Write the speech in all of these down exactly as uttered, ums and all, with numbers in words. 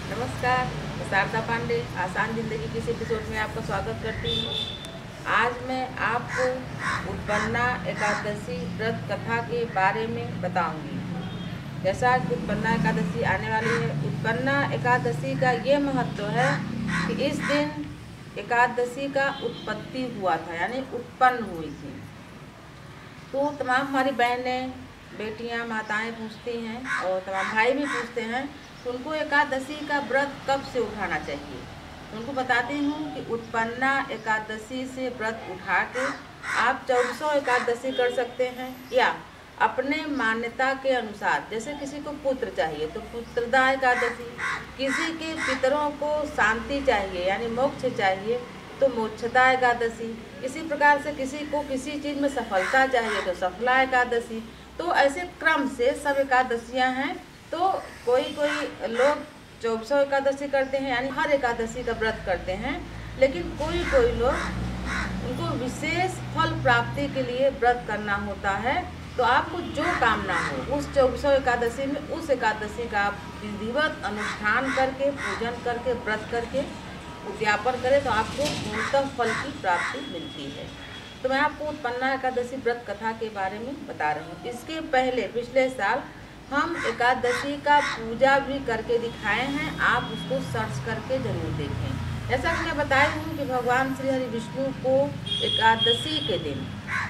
नमस्कार, मैं शारदा पांडे आसान ज़िंदगी के इस एपिसोड में आपका स्वागत करती हूँ। आज मैं आपको उत्पन्ना एकादशी व्रत कथा के बारे में बताऊंगी। जैसा कि उत्पन्ना एकादशी आने वाली है, उत्पन्ना एकादशी का ये महत्व है कि इस दिन एकादशी का उत्पत्ति हुआ था, यानी उत्पन्न हुई थी। तो तमाम हमारी बहनें, बेटियां, माताएं पूछती हैं और तमाम भाई भी पूछते हैं तो उनको एकादशी का व्रत कब से उठाना चाहिए। उनको बताती हूँ कि उत्पन्ना एकादशी से व्रत उठा के आप चौदह एकादशी कर सकते हैं, या अपने मान्यता के अनुसार, जैसे किसी को पुत्र चाहिए तो पुत्रदा एकादशी, किसी के पितरों को शांति चाहिए यानी मोक्ष चाहिए तो मोक्षदा एकादशी, इसी प्रकार से किसी को किसी चीज़ में सफलता चाहिए तो सफला एकादशी। तो ऐसे क्रम से सब एकादशियाँ हैं। तो कोई कोई लोग चौबीसों एकादशी करते हैं, यानी हर एकादशी का व्रत करते हैं, लेकिन कोई कोई लोग उनको विशेष फल प्राप्ति के लिए व्रत करना होता है। तो आपको जो कामना हो उस चौबीसों एकादशी में उस एकादशी का आप विधिवत अनुष्ठान करके, पूजन करके, व्रत करके उद्यापन करें तो आपको पूर्णतः फल की प्राप्ति मिलती है। तो मैं आपको उत्पन्ना एकादशी व्रत कथा के बारे में बता रही हूँ। इसके पहले पिछले साल हम एकादशी का पूजा भी करके दिखाए हैं, आप उसको सर्च करके जरूर देखें। जैसा कि मैं बताई हूँ कि भगवान श्री हरि विष्णु को एकादशी के दिन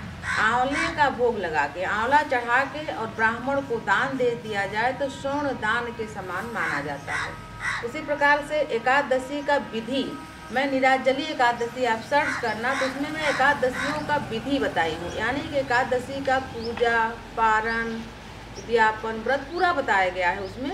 आंवले का भोग लगा के, आंवला चढ़ा के और ब्राह्मण को दान दे दिया जाए तो स्वर्ण दान के समान माना जाता है। उसी प्रकार से एकादशी का विधि, मैं निराजली एकादशी आप सर्च करना तो उसमें मैं एकादशियों का विधि बताई हूँ, यानी कि एकादशी का पूजा, पारण, उद्यापन, व्रत पूरा बताया गया है उसमें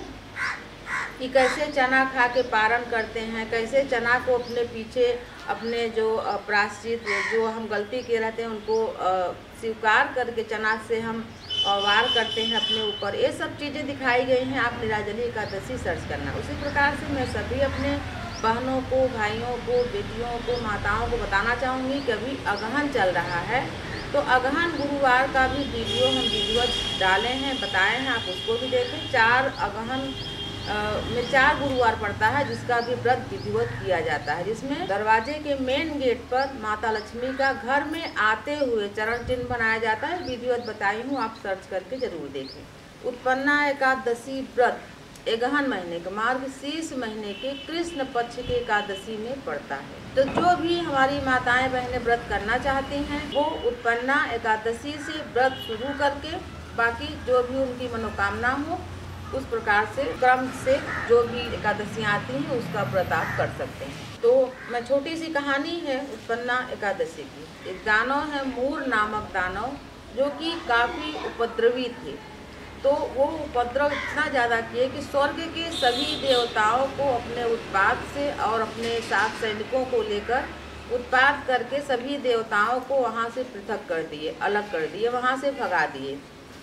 कि कैसे चना खा के पारण करते हैं, कैसे चना को अपने पीछे अपने जो प्रायश्चित, जो हम गलती किए रहते हैं उनको स्वीकार करके चना से हम वार करते हैं अपने ऊपर। ये सब चीज़ें दिखाई गई हैं, आप निराजली एकादशी सर्च करना। उसी प्रकार से मैं सभी अपने बहनों को, भाइयों को, बेटियों को, माताओं को बताना चाहूँगी कि अभी अगहन चल रहा है तो अगहन गुरुवार का भी वीडियो हम वीडियो डाले हैं, बताए हैं, आप उसको भी देखें। चार अगहन में चार गुरुवार पड़ता है जिसका भी व्रत विधिवत किया जाता है, जिसमें दरवाजे के मेन गेट पर माता लक्ष्मी का घर में आते हुए चरण चिन्ह बनाया जाता है। विधिवत बताई हूँ, आप सर्च करके जरूर देखें। उत्पन्ना एकादशी व्रत अगहन महीने के मार्गशीर्ष महीने के कृष्ण पक्ष के एकादशी में पड़ता है। तो जो भी हमारी माताएं बहनें व्रत करना चाहती हैं वो उत्पन्ना एकादशी से व्रत शुरू करके बाकी जो भी उनकी मनोकामना हो उस प्रकार से क्रम से जो भी एकादशियाँ आती हैं उसका व्रत आप कर सकते हैं। तो मैं छोटी सी कहानी है उत्पन्ना एकादशी की। एक दानव है मूर नामक दानव, जो कि काफ़ी उपद्रवी थे। तो वो उपद्रव इतना ज़्यादा किए कि स्वर्ग के सभी देवताओं को अपने उत्पात से और अपने साथ सैनिकों को लेकर उत्पात करके सभी देवताओं को वहाँ से पृथक कर दिए, अलग कर दिए, वहाँ से भगा दिए।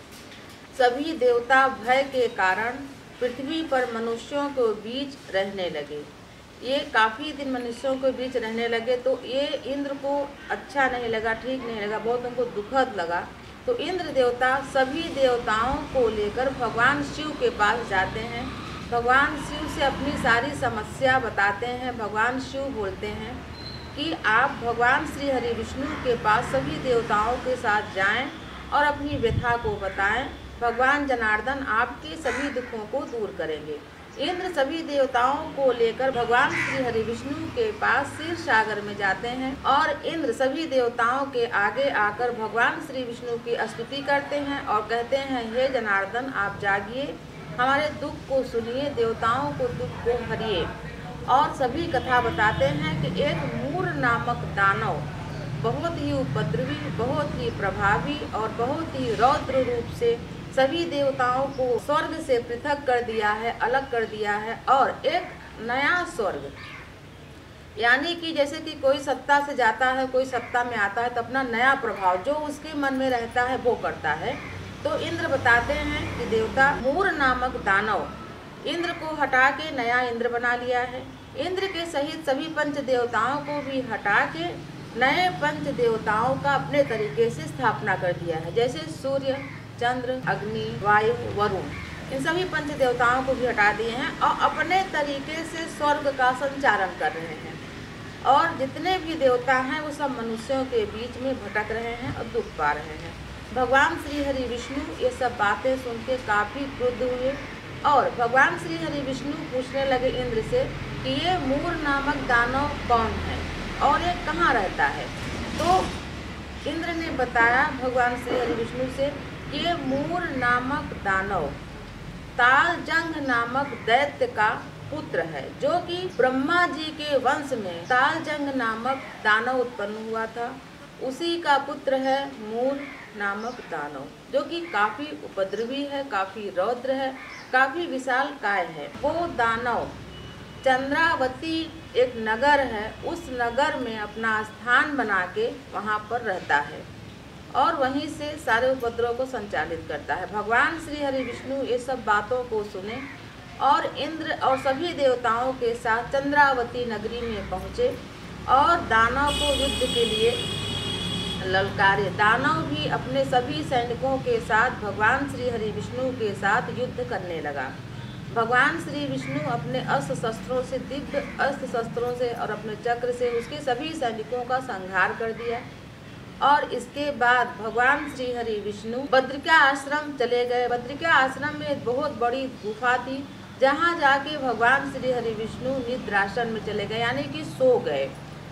सभी देवता भय के कारण पृथ्वी पर मनुष्यों के बीच रहने लगे। ये काफ़ी दिन मनुष्यों के बीच रहने लगे तो ये इंद्र को अच्छा नहीं लगा, ठीक नहीं लगा, बहुत उनको दुखद लगा। तो इंद्र देवता सभी देवताओं को लेकर भगवान शिव के पास जाते हैं। भगवान शिव से अपनी सारी समस्या बताते हैं। भगवान शिव बोलते हैं कि आप भगवान श्री हरि विष्णु के पास सभी देवताओं के साथ जाएं और अपनी व्यथा को बताएं। भगवान जनार्दन आपके सभी दुखों को दूर करेंगे। इंद्र सभी देवताओं को लेकर भगवान श्री हरि विष्णु के पास क्षीर सागर में जाते हैं और इंद्र सभी देवताओं के आगे आकर भगवान श्री विष्णु की स्तुति करते हैं और कहते हैं, हे जनार्दन आप जागिए, हमारे दुख को सुनिए, देवताओं को दुख को हरिए। और सभी कथा बताते हैं कि एक मूर नामक दानव बहुत ही उपद्रवी, बहुत ही प्रभावी और बहुत ही रौद्र रूप से सभी देवताओं को स्वर्ग से पृथक कर दिया है, अलग कर दिया है और एक नया स्वर्ग, यानी कि जैसे कि कोई सत्ता से जाता है, कोई सत्ता में आता है तो अपना नया प्रभाव जो उसके मन में रहता है वो करता है। तो इंद्र बताते हैं कि देवता मूर नामक दानव इंद्र को हटा के नया इंद्र बना लिया है। इंद्र के सहित सभी पंच देवताओं को भी हटा के नए पंच देवताओं का अपने तरीके से स्थापना कर दिया है, जैसे सूर्य, चंद्र, अग्नि, वायु, वरुण। इन सभी पंच देवताओं को भी हटा दिए हैं और अपने तरीके से स्वर्ग का संचालन कर रहे हैं। और जितने भी देवता हैं वो सब मनुष्यों के बीच में भटक रहे हैं और दुख पा रहे हैं। भगवान श्री हरि विष्णु ये सब बातें सुन के काफ़ी क्रुद्ध हुए और भगवान श्री हरि विष्णु पूछने लगे इंद्र से कि ये मूर नामक दानव कौन है और ये कहाँ रहता है। तो इंद्र ने बताया भगवान श्री हरि विष्णु से कि ये मूर नामक दानव तालजंग नामक दैत्य का पुत्र है, जो कि ब्रह्मा जी के वंश में तालजंग नामक दानव उत्पन्न हुआ था। उसी का पुत्र है मूर नामक दानव, जो कि काफ़ी उपद्रवी है, काफ़ी रौद्र है, काफ़ी विशालकाय है। वो दानव चंद्रावती एक नगर है, उस नगर में अपना स्थान बना के वहाँ पर रहता है और वहीं से सारे उपद्रव को संचालित करता है। भगवान श्री हरि विष्णु ये सब बातों को सुने और इंद्र और सभी देवताओं के साथ चंद्रावती नगरी में पहुँचे और दानव को युद्ध के लिए ललकारे। दानव भी अपने सभी सैनिकों के साथ भगवान श्री हरि विष्णु के साथ युद्ध करने लगा। भगवान श्री विष्णु अपने अस्त्र शस्त्रों से, दिव्य अस्त्र शस्त्रों से और अपने चक्र से उसके सभी सैनिकों का संहार कर दिया। और इसके बाद भगवान श्री हरि विष्णु बद्रिका आश्रम चले गए। बद्रिका आश्रम में एक बहुत बड़ी गुफा थी, जहाँ जाके भगवान श्री हरि विष्णु निद्रासन में चले गए, यानी कि सो गए।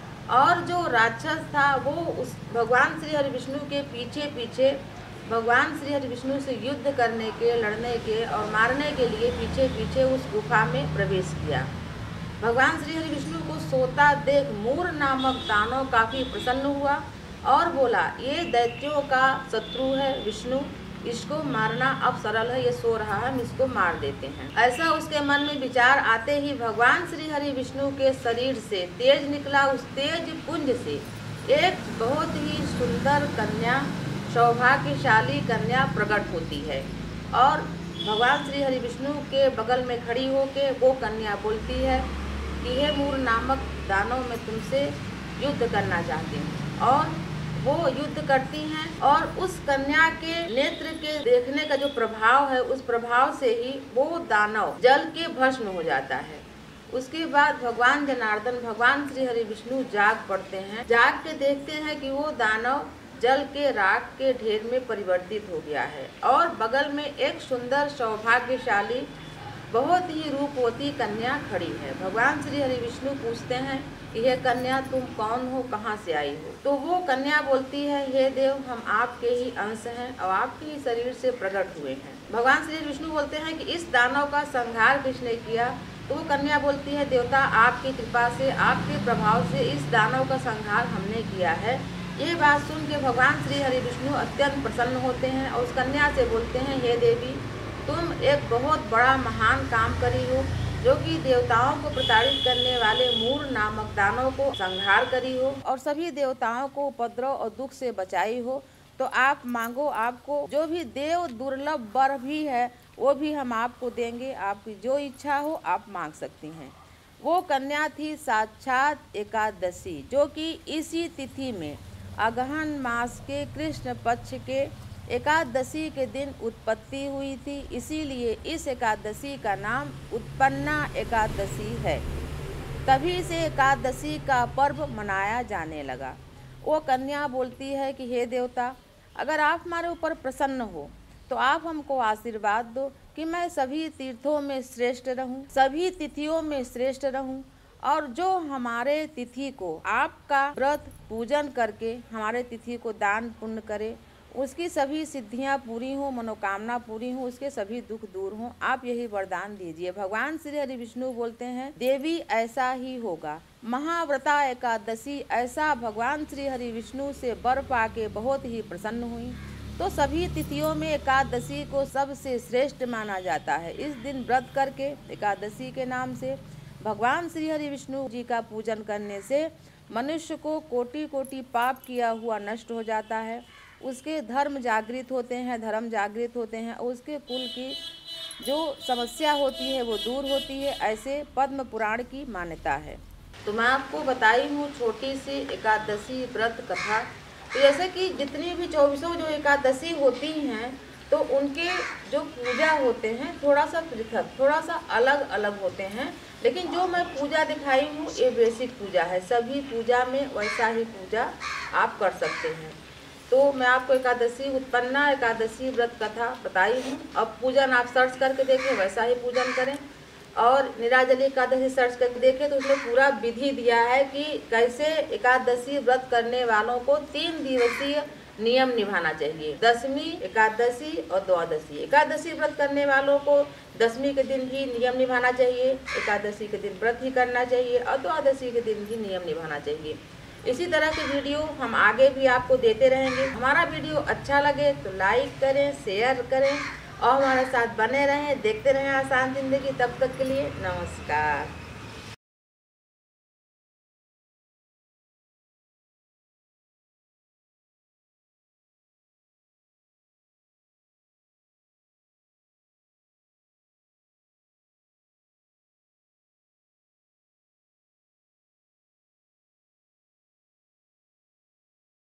और जो राक्षस था वो उस भगवान श्री हरि विष्णु के पीछे पीछे भगवान श्री हरि विष्णु से युद्ध करने के, लड़ने के और मारने के लिए पीछे पीछे उस गुफा में प्रवेश किया। भगवान श्री हरि विष्णु को सोता देख मूर नामक दानव काफ़ी प्रसन्न हुआ और बोला, ये दैत्यों का शत्रु है विष्णु, इसको मारना अब सरल है, ये सो रहा है, हम इसको मार देते हैं। ऐसा उसके मन में विचार आते ही भगवान श्री हरि विष्णु के शरीर से तेज निकला। उस तेज पुंज से एक बहुत ही सुंदर कन्या, सौभाग्यशाली कन्या प्रकट होती है और भगवान श्री हरि विष्णु के बगल में खड़ी होके वो कन्या बोलती है कि हे मूर नामक दानव, मैं तुमसे युद्ध करना चाहती हूँ। और वो युद्ध करती हैं और उस कन्या के नेत्र के देखने का जो प्रभाव है, उस प्रभाव से ही वो दानव जल के भस्म हो जाता है। उसके बाद भगवान जनार्दन, भगवान श्री हरि विष्णु जाग पड़ते हैं। जाग के देखते हैं कि वो दानव जल के राख के ढेर में परिवर्तित हो गया है और बगल में एक सुंदर सौभाग्यशाली बहुत ही रूपवती कन्या खड़ी है। भगवान श्री हरि विष्णु पूछते हैं कि यह कन्या तुम कौन हो, कहाँ से आई हो। तो वो कन्या बोलती है, हे देव, हम आपके ही अंश हैं और आपके ही शरीर से प्रकट हुए हैं। भगवान श्री विष्णु बोलते हैं कि इस दानव का संहार किसने किया। तो वो कन्या बोलती है, देवता आपकी कृपा से, आपके प्रभाव से इस दानव का संहार हमने किया है। ये बात सुन के भगवान श्री हरि विष्णु अत्यंत प्रसन्न होते हैं और उस कन्या से बोलते हैं, हे देवी, तुम एक बहुत बड़ा महान काम करी हो, जो कि देवताओं को प्रताड़ित करने वाले मूर नामक दानव को संहार करी हो और सभी देवताओं को उपद्रव और दुख से बचाई हो। तो आप मांगो, आपको जो भी देव दुर्लभ वर भी है वो भी हम आपको देंगे, आपकी जो इच्छा हो आप मांग सकती हैं। वो कन्या थी साक्षात एकादशी, जो कि इसी तिथि में अगहन मास के कृष्ण पक्ष के एकादशी के दिन उत्पत्ति हुई थी। इसीलिए इस एकादशी का नाम उत्पन्ना एकादशी है। तभी से एकादशी का पर्व मनाया जाने लगा। वो कन्या बोलती है कि हे देवता, अगर आप हमारे ऊपर प्रसन्न हो तो आप हमको आशीर्वाद दो कि मैं सभी तीर्थों में श्रेष्ठ रहूं, सभी तिथियों में श्रेष्ठ रहूं और जो हमारे तिथि को आपका व्रत पूजन करके हमारे तिथि को दान पुण्य करे, उसकी सभी सिद्धियां पूरी हों, मनोकामना पूरी हों, उसके सभी दुख दूर हों, आप यही वरदान दीजिए। भगवान श्री हरि विष्णु बोलते हैं, देवी ऐसा ही होगा। महाव्रता एकादशी ऐसा भगवान श्री हरि विष्णु से वर पाके बहुत ही प्रसन्न हुई। तो सभी तिथियों में एकादशी को सबसे श्रेष्ठ माना जाता है। इस दिन व्रत करके एकादशी के नाम से भगवान श्री हरि विष्णु जी का पूजन करने से मनुष्य को कोटि कोटि पाप किया हुआ नष्ट हो जाता है, उसके धर्म जागृत होते हैं, धर्म जागृत होते हैं, उसके कुल की जो समस्या होती है वो दूर होती है। ऐसे पद्म पुराण की मान्यता है। तो मैं आपको बताई हूँ छोटी सी एकादशी व्रत कथा। तो जैसे कि जितनी भी चौबीसों जो एकादशी होती हैं तो उनके जो पूजा होते हैं थोड़ा सा पृथक, थोड़ा सा अलग अलग होते हैं। लेकिन जो मैं पूजा दिखाई हूँ ये बेसिक पूजा है, सभी पूजा में वैसा ही पूजा आप कर सकते हैं। तो मैं आपको एकादशी उत्पन्ना एकादशी व्रत कथा बताई हूँ। अब पूजन आप सर्च करके देखें, वैसा ही पूजन करें। और निराजली एकादशी सर्च करके देखें तो उसमें पूरा विधि दिया है कि कैसे एकादशी व्रत करने वालों को तीन दिवसीय नियम निभाना चाहिए, दसवीं, एकादशी और द्वादशी। एकादशी व्रत करने वालों को दसवीं के दिन ही नियम निभाना चाहिए, एकादशी के दिन व्रत ही करना चाहिए और द्वादशी के दिन ही नियम निभाना चाहिए। इसी तरह के वीडियो हम आगे भी आपको देते रहेंगे। हमारा वीडियो अच्छा लगे तो लाइक करें, शेयर करें और हमारे साथ बने रहें, देखते रहें आसान जिंदगी। तब तक के लिए नमस्कार।